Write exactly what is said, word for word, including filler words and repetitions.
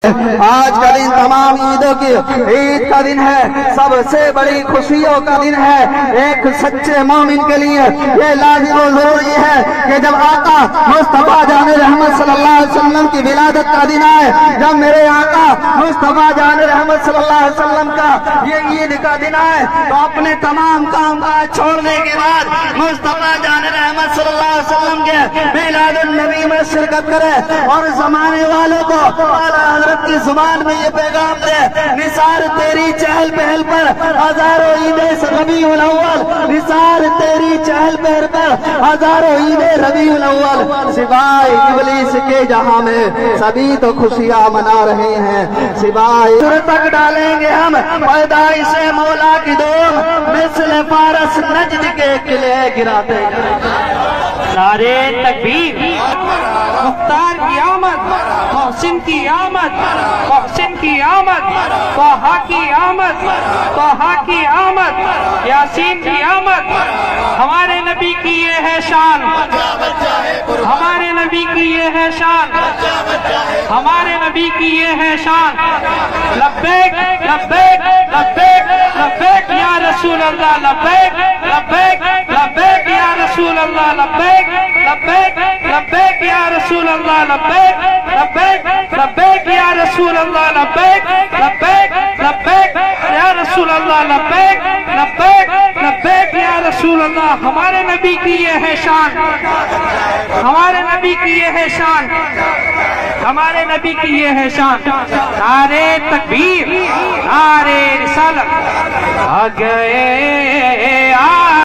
آج کا دن تمام عیدوں کی عید کا دن ہے، سب سے بڑی خوشیوں کا دن ہے۔ ایک سچے مومن کے لیے یہ لازم و ضروری ہے کہ جب آقا مصطفیٰ جان رحمت صلی اللہ علیہ وسلم کی ولادت کا دن آئے، جب میرے آقا مصطفیٰ جان رحمت صلی اللہ علیہ وسلم کا یہ عید کا دن آئے، تو اپنے تمام کام کاج چھوڑنے کے بعد مصطفیٰ جان رحمت صلی اللہ علیہ وسلم کے میلاد النبی میں شرکت کرے اور زمانے والوں کو اعلیٰ حضرت کی زبان میں یہ پیغام دے، نثار تیری چہل پہل پر ہزاروں عیدیں ربیع الاول، نثار تیری چہل پہل پر ہزاروں عیدیں ربیع الاول، سوائے ابلیس کے جہاں میں سبھی تو خوشیاں منا رہے ہیں، سوائے سر تک ڈالیں گے ہم پیدائش مولا کی دوم، مثل فارس نجد کے قلعے گراتے نعرے تکبیر، مختار کی آمد، محسن کی آمد، محسن کی آمد، طہا کی آمد، طہا کی آمد، یاسین کی آمد۔ ہمارے نبی کی یہ ہے شان، ہمارے نبی کی یہ ہے شان، ہمارے نبی کی یہ ہے شان۔ لبیک لبیک لبیک لبیک یا رسول اللہ، لبیک لبیک لبیک یا رسول اللہ، لبیک لبیک لبیک یا رسول اللہ، لبیک لبیک لبیک یا رسول اللہ، لبیک لبیک لبیک یا رسول اللہ، لبیک لبیک لبیک یا رسول اللہ۔ ہمارے نبی کی یہ ہے شان، ہمارے نبی کی یہ ہے شان، ہمارے نبی کی یہ ہے شان۔ نعرے تکبیر، نعرے رسالت، آ گئے